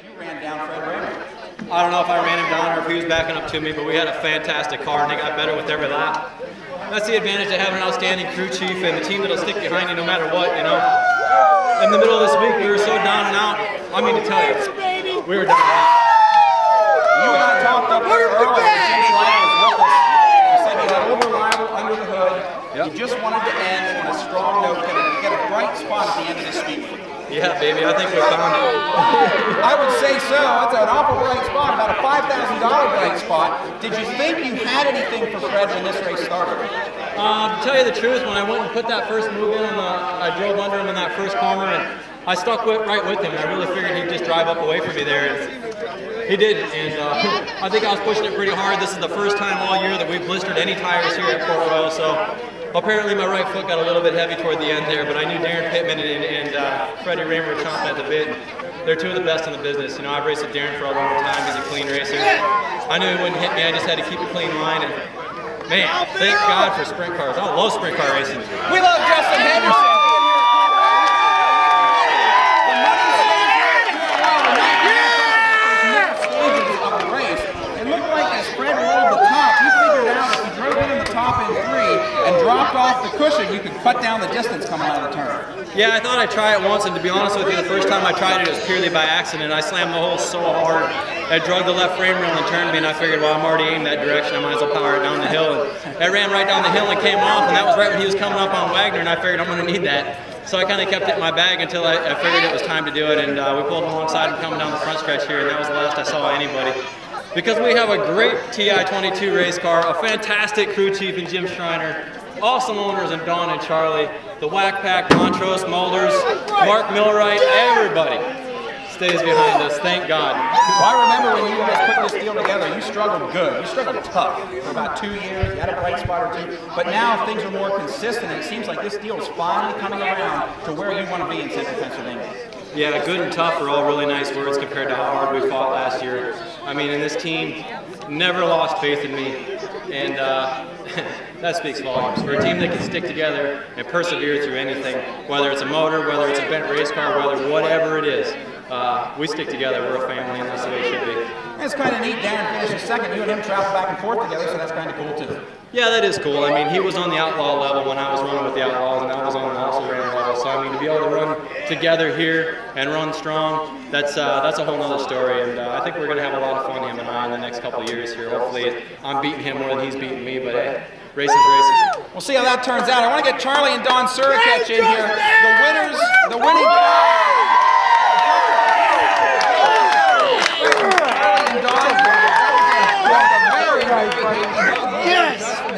you ran down Fred Raymond. I don't know if I ran him down or if he was backing up to me, but we had a fantastic car and they got better with every lap. That's the advantage of having an outstanding crew chief and the team that'll stick behind you no matter what, you know. In the middle of this week, we were so down and out. I mean to tell you, we were down and out. You and I talked up here earlier. You said you had over-reliable under the hood. Yep. You just wanted to end on a strong note, get a bright spot at the end of the Speedweek. Yeah, baby, I think we found it. I would say so. That's an awful bright spot, about a $5,000 bright spot. Did you think you had anything for Fred when this race started? To tell you the truth, when I went and put that first move in, I drove under him in that first corner, and I stuck right with him. I really figured he'd just drive up away from me there. And he did, and I think I was pushing it pretty hard. This is the first time all year that we've blistered any tires here at Port Royal, so apparently my right foot got a little bit heavy toward the end there, but I knew Darren Pittman and Freddie Raymer were chomping at the bit. They're two of the best in the business. You know, I've raced with Darren for a long time. He's a clean racer. I knew he wouldn't hit me. I just had to keep a clean line. And man, thank God for sprint cars. I love sprint car racing. We love Justin Henderson. It looked like as Fred rolled the top, he figured out if he drove in the top in 3 and dropped off the cushion, you could cut down the distance coming out of the turn. Yeah, I thought I'd try it once, and to be honest with you, the first time I tried it, it was purely by accident. I slammed the hole so hard, I drug the left frame rail and turned me, and I figured, well, I'm already aimed that direction, I might as well power it down the hill. And I ran right down the hill and came off, and that was right when he was coming up on Wagner, and I figured I'm going to need that. So I kind of kept it in my bag until I figured it was time to do it, and we pulled alongside him coming down the front stretch here, and that was the last I saw anybody. Because we have a great TI-22 race car, a fantastic crew chief in Jim Schreiner, awesome owners in Don and Charlie, the Whack Pack, Montrose, Mulders, Mark Millwright, everybody stays behind us, thank God. Well, I remember when you guys put this deal together, you struggled good. You struggled tough for about 2 years. You had a bright spot or two. But now things are more consistent, and it seems like this deal is finally coming around to where you want to be in Central Pennsylvania. Yeah, good and tough are all really nice words compared to how hard we fought last year. I mean, and this team never lost faith in me, and that speaks volumes. For a team that can stick together and persevere through anything, whether it's a motor, whether it's a bent race car, whatever it is, we stick together. We're a family, and that's the way it should be. It's kind of neat. Darren finished second. You and him travel back and forth together, so that's kind of cool too. Yeah, that is cool. I mean, he was on the outlaw level when I was running with the Outlaws, and I was on the also ran level. So I mean, to be able to run together here and run strong, that's a whole nother story. And I think we're going to have a lot of fun, him and I, in the next couple of years here. Hopefully, I'm beating him more than he's beating me. But hey, racing's racing. We'll see how that turns out. I want to get Charlie and Don Surikech in here. The winning. Yes!